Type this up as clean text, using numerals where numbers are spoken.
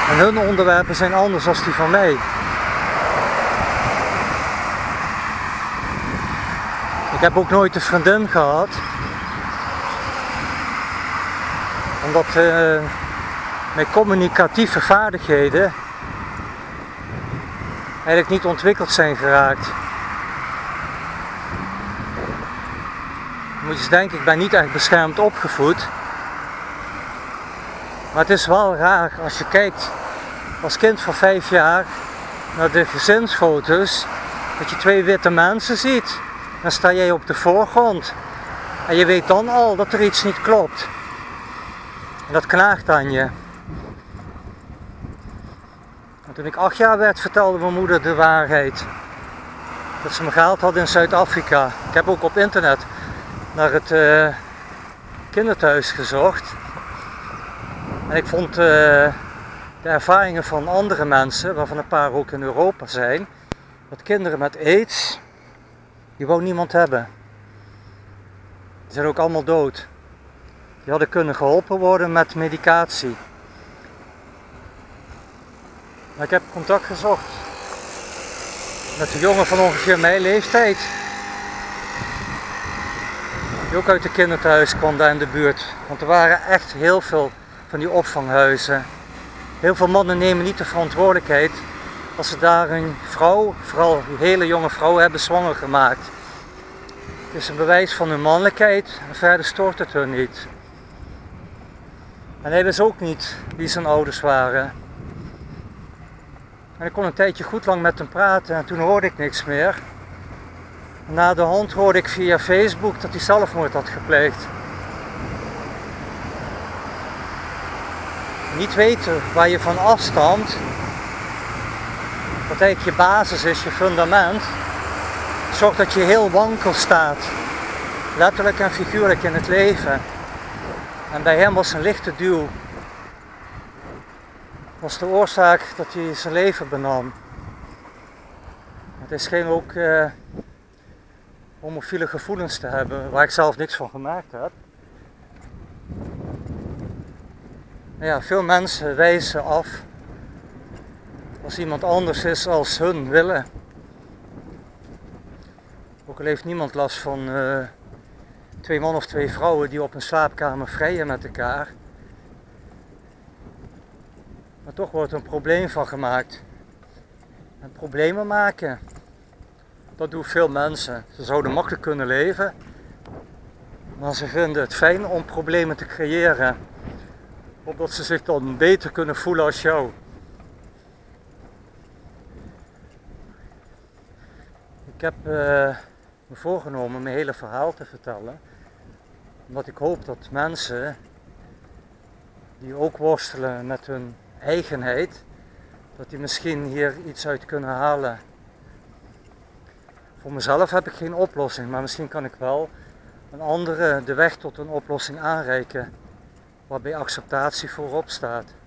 En hun onderwerpen zijn anders dan die van mij. Ik heb ook nooit een vriendin gehad. Omdat mijn communicatieve vaardigheden eigenlijk niet ontwikkeld zijn geraakt. Je moet eens denken, ik ben niet echt beschermd opgevoed. Maar het is wel raar als je kijkt als kind van 5 jaar naar de gezinsfoto's, dat je 2 witte mensen ziet. Dan sta jij op de voorgrond. En je weet dan al dat er iets niet klopt. En dat knaagt aan je. En toen ik 8 jaar werd, vertelde mijn moeder de waarheid. Dat ze me gehaald had in Zuid-Afrika. Ik heb ook op internet naar het kinderthuis gezocht. En ik vond de ervaringen van andere mensen, waarvan een paar ook in Europa zijn, dat kinderen met AIDS, die wou niemand hebben. Die zijn ook allemaal dood. Die hadden kunnen geholpen worden met medicatie. Maar ik heb contact gezocht met een jongen van ongeveer mijn leeftijd. Die ook uit het kinderthuis kwam daar in de buurt. Want er waren echt heel veel van die opvanghuizen. Heel veel mannen nemen niet de verantwoordelijkheid als ze daar een vrouw, vooral een hele jonge vrouw, hebben zwanger gemaakt. Het is een bewijs van hun mannelijkheid en verder stoort het hun niet. En hij wist ook niet wie zijn ouders waren. En ik kon een tijdje goed lang met hem praten en toen hoorde ik niks meer. Na de hand hoorde ik via Facebook dat hij zelfmoord had gepleegd. Niet weten waar je van afstamt, wat eigenlijk je basis is, je fundament, zorgt dat je heel wankel staat. Letterlijk en figuurlijk in het leven. En bij hem was een lichte duw. Was de oorzaak dat hij zijn leven benam. Het scheen ook homofiele gevoelens te hebben, waar ik zelf niks van gemerkt heb. Ja, veel mensen wijzen af als iemand anders is als hun willen. Ook al heeft niemand last van 2 mannen of 2 vrouwen die op een slaapkamer vrijen met elkaar. Maar toch wordt er een probleem van gemaakt. En problemen maken, dat doen veel mensen. Ze zouden makkelijk kunnen leven, maar ze vinden het fijn om problemen te creëren. Opdat ze zich dan beter kunnen voelen als jou. Ik heb me voorgenomen mijn hele verhaal te vertellen. Omdat ik hoop dat mensen die ook worstelen met hun eigenheid, dat die misschien hier iets uit kunnen halen. Voor mezelf heb ik geen oplossing, maar misschien kan ik wel een andere de weg tot een oplossing aanreiken. Waarbij acceptatie voorop staat.